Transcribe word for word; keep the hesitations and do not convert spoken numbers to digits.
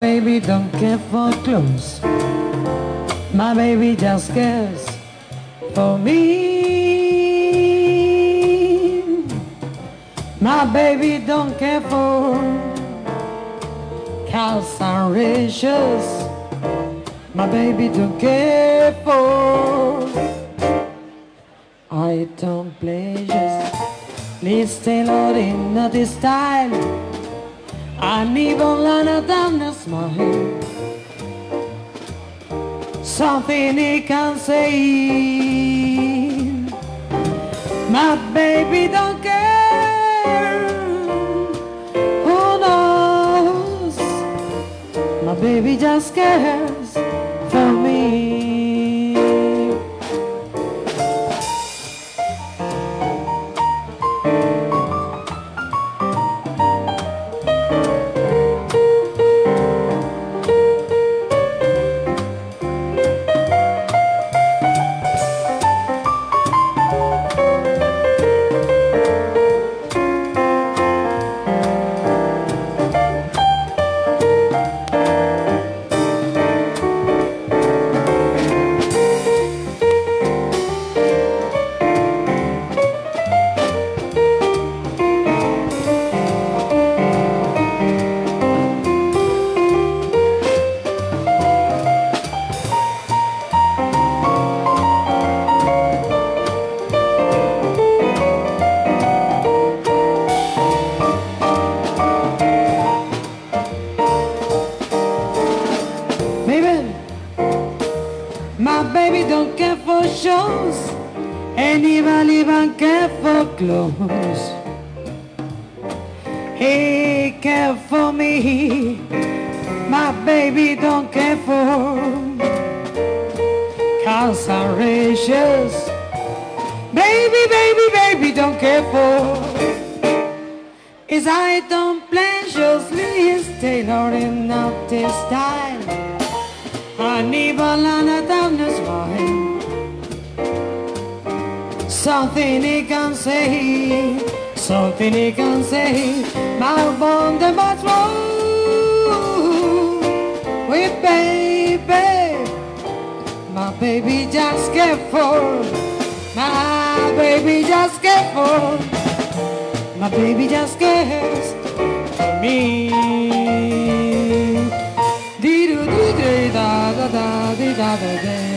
Baby don't care for clothes. My baby just cares for me. My baby don't care for cows and riches. My baby don't care for item pleasures. Please tailor in the style. And even learn down the smile. Something he can say. My baby don't care. Who knows? My baby just cares for me. Clothes. He care for me. My baby don't care for cars and riches. Baby, baby, baby don't care for his item pleasures. His tailoring out his style. And even on a darkness wine. Something he can say, something he can say. My bond the much more with baby. My baby just care for. My baby just care for. My baby just cares for me. Dee doo dee da da da dee da da da.